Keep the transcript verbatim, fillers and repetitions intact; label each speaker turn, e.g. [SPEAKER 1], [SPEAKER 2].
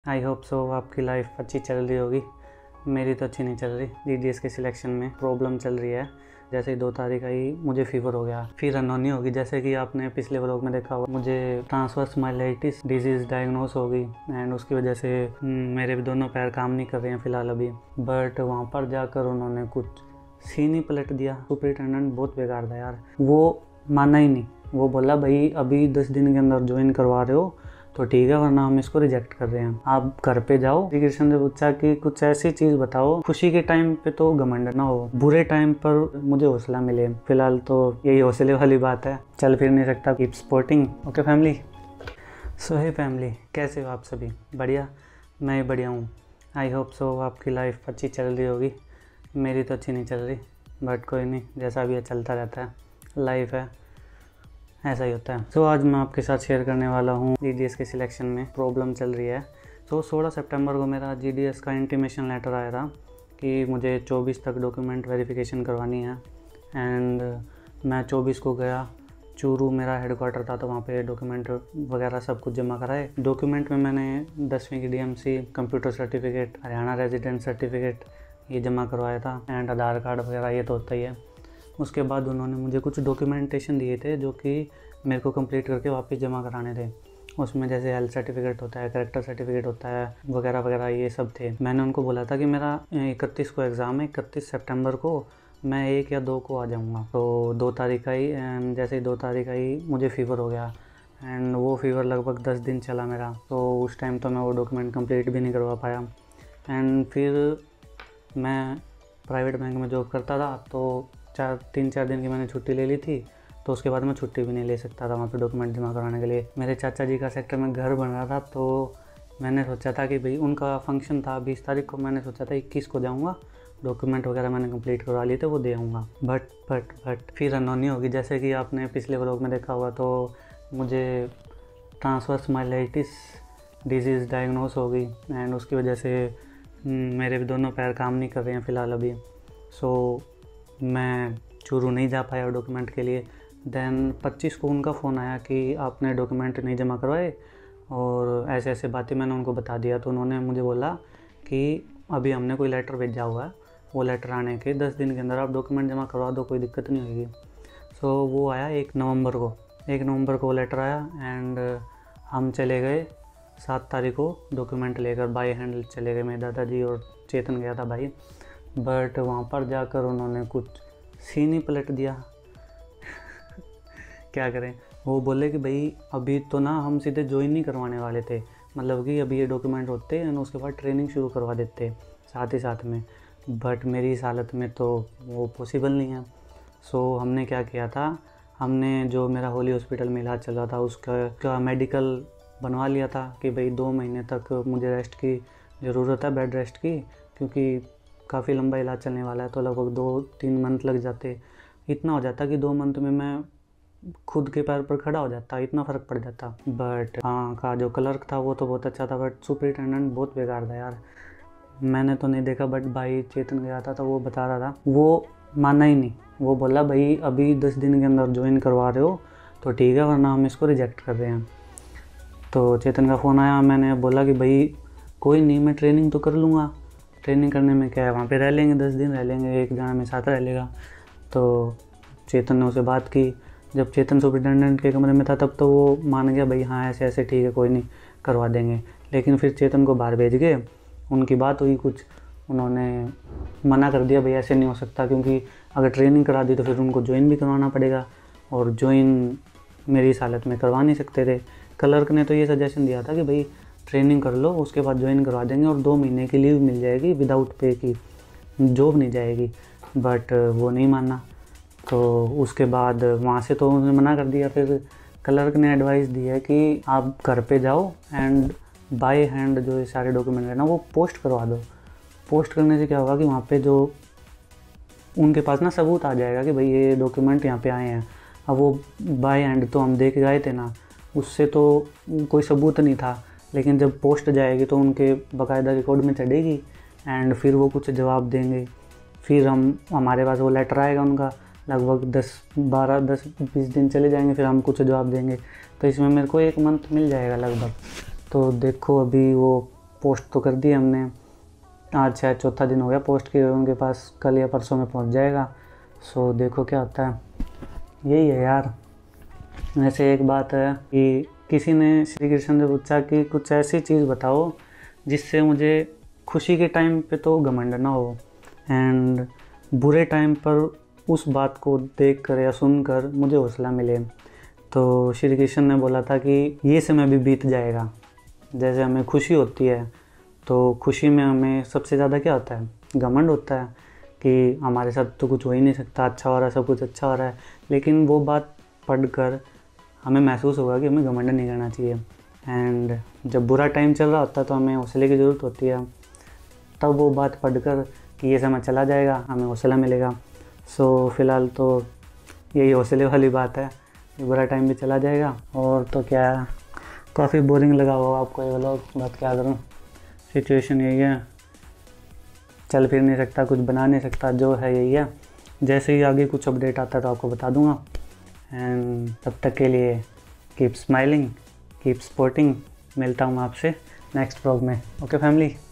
[SPEAKER 1] I hope so आपकी life अच्छी चल रही होगी। मेरी तो अच्छी नहीं चल रही। जीडीएस के सिलेक्शन में प्रॉब्लम चल रही है। जैसे ही दो तारीख आई मुझे फीवर हो गया, फिर अनहोनी होगी। जैसे कि आपने पिछले व्लॉग में देखा होगा, मुझे ट्रांसवर्स माइलाइटिस डिजीज़ डायग्नोस हो गई एंड उसकी वजह से मेरे भी दोनों पैर काम नहीं कर रहे हैं फ़िलहाल अभी। बट वहाँ पर जाकर उन्होंने कुछ सीन ही पलट दिया। सुपरिटेंडेंट बहुत बेकार था यार, वो माना ही नहीं। वो बोला भाई अभी दस दिन के अंदर ज्वाइन करवा रहे हो तो ठीक है, वरना हम इसको रिजेक्ट कर रहे हैं, आप घर पे जाओ। कृष्ण से पूछा कि कुछ ऐसी चीज़ बताओ, खुशी के टाइम पे तो घमंड ना हो, बुरे टाइम पर मुझे हौसला मिले। फिलहाल तो यही हौसले वाली बात है, चल फिर नहीं सकता, keep supporting. Okay family. So hey family, कैसे हो आप सभी? बढ़िया, मैं बढ़िया हूँ। आई होप सो आपकी लाइफ अच्छी चल रही होगी। मेरी तो अच्छी नहीं चल रही, बट कोई नहीं, जैसा भी है चलता रहता है, लाइफ है, ऐसा ही होता है। सो so, आज मैं आपके साथ शेयर करने वाला हूँ जीडीएस के सिलेक्शन में प्रॉब्लम चल रही है। तो सोलह सितंबर को मेरा जीडीएस का इंटीमेशन लेटर आया था कि मुझे चौबीस तक डॉक्यूमेंट वेरिफिकेशन करवानी है। एंड मैं चौबीस को गया, चूरू मेरा हेडक्वार्टर था, तो वहाँ पे डॉक्यूमेंट वगैरह सब कुछ जमा कराए। डॉक्यूमेंट में मैंने दसवीं की DMC, computer certificate, Haryana resident certificate ये जमा करवाया था एंड आधार कार्ड वगैरह ये तो होता ही है। उसके बाद उन्होंने मुझे कुछ डॉक्यूमेंटेशन दिए थे जो कि मेरे को कंप्लीट करके वापस जमा कराने थे। उसमें जैसे हेल्थ सर्टिफिकेट होता है, कैरेक्टर सर्टिफिकेट होता है, वगैरह वगैरह ये सब थे। मैंने उनको बोला था कि मेरा इकतीस को एग्ज़ाम है, इकतीस सितंबर को मैं एक या दो को आ जाऊँगा। तो दो तारीख आई एंड जैसे ही दो तारीख आई मुझे फ़ीवर हो गया एंड वो फ़ीवर लगभग दस दिन चला मेरा। तो उस टाइम तो मैं वो डॉक्यूमेंट कंप्लीट भी नहीं करवा पाया। एंड फिर मैं प्राइवेट बैंक में जॉब करता था, तो चार तीन चार दिन की मैंने छुट्टी ले ली थी, तो उसके बाद मैं छुट्टी भी नहीं ले सकता था वहाँ पे डॉक्यूमेंट जमा कराने के लिए। मेरे चाचा जी का सेक्टर में घर बन रहा था, तो मैंने सोचा था कि भाई उनका फंक्शन था बीस तारीख को, मैंने सोचा था इक्कीस को जाऊँगा, डॉक्यूमेंट वगैरह मैंने कंप्लीट करवा लिए थे, वो दे आऊँगा। बट बट बट फिर अनहोनी होगी। जैसे कि आपने पिछले व्लॉग में देखा होगा, तो मुझे ट्रांसवर्स माइलाइटिस डिजीज़ डायग्नोस हो गई एंड उसकी वजह से मेरे भी दोनों पैर काम नहीं कर रहे हैं फ़िलहाल अभी। सो मैं चूरू नहीं जा पाया डॉक्यूमेंट के लिए। देन पच्चीस को उनका फ़ोन आया कि आपने डॉक्यूमेंट नहीं जमा करवाए और ऐसे ऐसे बातें मैंने उनको बता दिया। तो उन्होंने मुझे बोला कि अभी हमने कोई लेटर भेजा हुआ है, वो लेटर आने के दस दिन के अंदर आप डॉक्यूमेंट जमा करवा दो, कोई दिक्कत नहीं होगी। सो so, वो आया एक नवंबर को एक नवंबर को लेटर आया एंड हम चले गए सात तारीख को डॉक्यूमेंट लेकर बाई हैंड चले गए। मेरे दादाजी और चेतन गया था भाई। बट वहाँ पर जाकर उन्होंने कुछ सीन ही पलट दिया। क्या करें, वो बोले कि भाई अभी तो ना हम सीधे ज्वाइन नहीं करवाने वाले थे, मतलब कि अभी ये डॉक्यूमेंट होते हैं उसके बाद ट्रेनिंग शुरू करवा देते साथ ही साथ में। बट मेरी इस हालत में तो वो पॉसिबल नहीं है। सो हमने क्या किया था, हमने जो मेरा होली हॉस्पिटल में इलाज चल रहा था उसका का मेडिकल बनवा लिया था कि भाई दो महीने तक मुझे रेस्ट की ज़रूरत है, बेड रेस्ट की, क्योंकि काफ़ी लंबा इलाज चलने वाला है। तो लगभग दो तीन मंथ लग जाते, इतना हो जाता कि दो मंथ में मैं खुद के पैर पर खड़ा हो जाता, इतना फ़र्क पड़ जाता। बट हाँ का जो क्लर्क था वो तो बहुत अच्छा था, बट सुपरिटेंडेंट बहुत बेकार था यार। मैंने तो नहीं देखा, बट भाई चेतन गया था तो वो बता रहा था, वो माना ही नहीं। वो बोला भाई अभी दस दिन के अंदर ज्वाइन करवा रहे हो तो ठीक है, वरना हम इसको रिजेक्ट कर रहे हैं। तो चेतन का फ़ोन आया, मैंने बोला कि भाई कोई नहीं, मैं ट्रेनिंग तो कर लूँगा, ट्रेनिंग करने में क्या है, वहाँ पे रह लेंगे, दस दिन रह लेंगे, एक जना में साथ रह लेगा। तो चेतन ने उसे बात की। जब चेतन सुपरिटेंडेंट के कमरे में था तब तो वो मान गया भाई हाँ ऐसे ऐसे ठीक है, कोई नहीं करवा देंगे। लेकिन फिर चेतन को बाहर भेज गए, उनकी बात हुई कुछ, उन्होंने मना कर दिया भाई ऐसे नहीं हो सकता, क्योंकि अगर ट्रेनिंग करा दी तो फिर उनको ज्वाइन भी करवाना पड़ेगा और ज्वाइन मेरी इस हालत में करवा नहीं सकते थे। क्लर्क ने तो ये सजेशन दिया था कि भाई ट्रेनिंग कर लो, उसके बाद ज्वाइन करवा देंगे और दो महीने की लीव मिल जाएगी विदाउट पे की, जॉब नहीं जाएगी। बट वो नहीं माना, तो उसके बाद वहाँ से तो उन्होंने मना कर दिया। फिर क्लर्क ने एडवाइस दी है कि आप घर पे जाओ एंड बाय हैंड जो ये सारे डॉक्यूमेंट है ना वो पोस्ट करवा दो। पोस्ट करने से क्या होगा कि वहाँ पे जो उनके पास ना सबूत आ जाएगा कि भाई ये डॉक्यूमेंट यहाँ पे आए हैं। अब वो बाय हैंड तो हम दे के गए थे ना, उससे तो कोई सबूत नहीं था, लेकिन जब पोस्ट जाएगी तो उनके बाकायदा रिकॉर्ड में चढ़ेगी एंड फिर वो कुछ जवाब देंगे। फिर हम हमारे पास वो लेटर आएगा उनका, लगभग दस बारह दस बीस दिन चले जाएंगे, फिर हम कुछ जवाब देंगे। तो इसमें मेरे को एक मंथ मिल जाएगा लगभग। तो देखो अभी वो पोस्ट तो कर दी हमने, आज शायद चौथा दिन हो गया पोस्ट किए हुए, उनके पास कल या परसों में पहुंच जाएगा। सो देखो क्या होता है। यही है यार। वैसे एक बात है कि किसी ने श्री कृष्ण से पूछा कि कुछ ऐसी चीज़ बताओ जिससे मुझे खुशी के टाइम पे तो घमंड ना हो एंड बुरे टाइम पर उस बात को देख कर या सुन कर मुझे हौसला मिले। तो श्री कृष्ण ने बोला था कि ये समय भी बीत जाएगा। जैसे हमें खुशी होती है तो खुशी में हमें सबसे ज़्यादा क्या होता है, घमंड होता है कि हमारे साथ तो कुछ हो ही नहीं सकता, अच्छा हो रहा है, सब कुछ अच्छा हो रहा है। लेकिन वो बात पढ़कर हमें महसूस होगा कि हमें घमंड नहीं करना चाहिए। एंड जब बुरा टाइम चल रहा होता है तो हमें हौसले की ज़रूरत होती है, तब वो बात पढ़कर कि ये समय चला जाएगा, हमें हौसला मिलेगा। सो फ़िलहाल तो यही हौसले वाली बात है कि बुरा टाइम भी चला जाएगा। और तो क्या, काफ़ी बोरिंग लगा होगा आपको ये व्लॉग, बट क्या करूँ, सिचुएशन यही है, चल फिर नहीं सकता, कुछ बना नहीं सकता, जो है यही है। जैसे ही आगे कुछ अपडेट आता है तो आपको बता दूंगा। एंड तब तक के लिए कीप स्माइलिंग, कीप सपोर्टिंग। मिलता हूँ आपसे नेक्स्ट व्लॉग में। Okay family.